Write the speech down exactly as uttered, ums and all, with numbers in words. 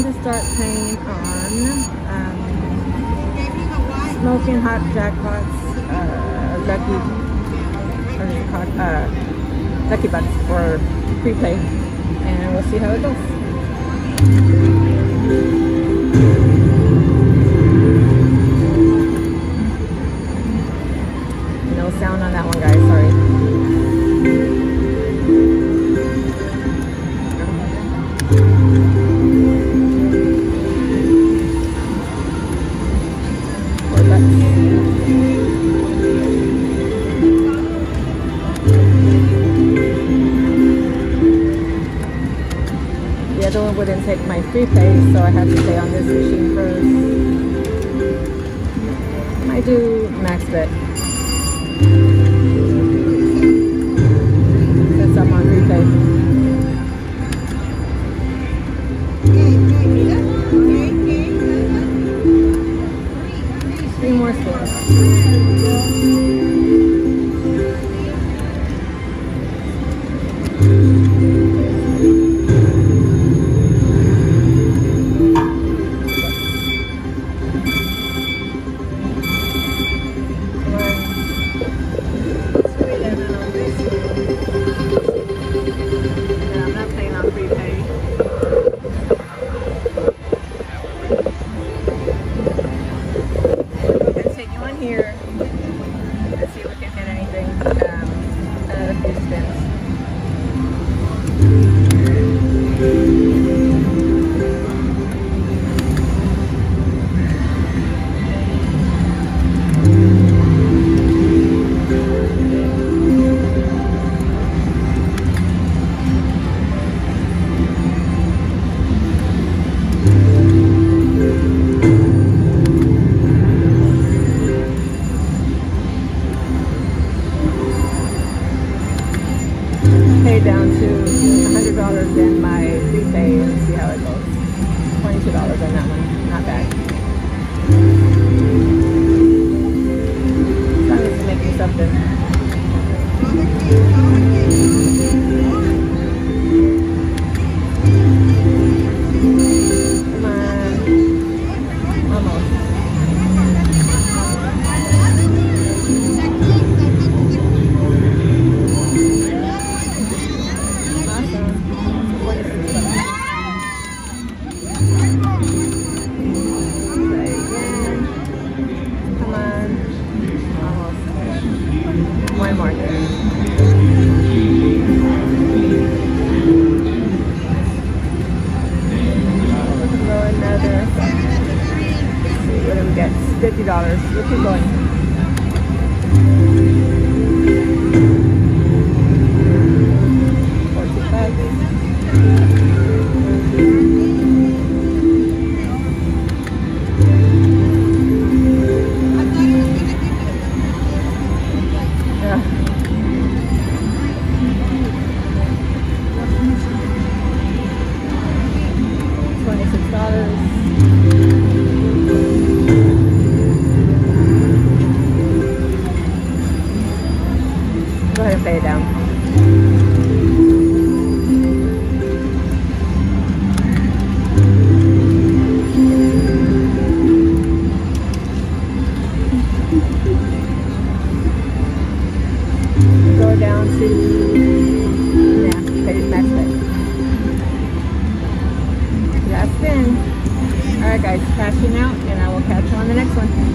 to start playing on um, Smoking Hot Jackpots, uh, Lucky, what is it called? Uh, Lucky Bucks for free play, and we'll see how it goes. No sound on that one, guys, sorry. The other one wouldn't take my free play, so I had to play on this machine first. I do max bet. Since I'm on free play. Three more spins. Here, let's see if we can hit anything. Um, another few spins. Pay down to one hundred dollars in my prepay and see how it goes. twenty-two dollars on that one, not bad. As long as it's making something. Come on. Almost. One more. Throw another. Let's see, what do we get? fifty dollars. We'll keep going. forty-five. twenty-six dollars. Go ahead and pay it down. Go down to, yeah, pay it max bet. Last spin. Alright guys, cashing out, and I will catch you on the next one.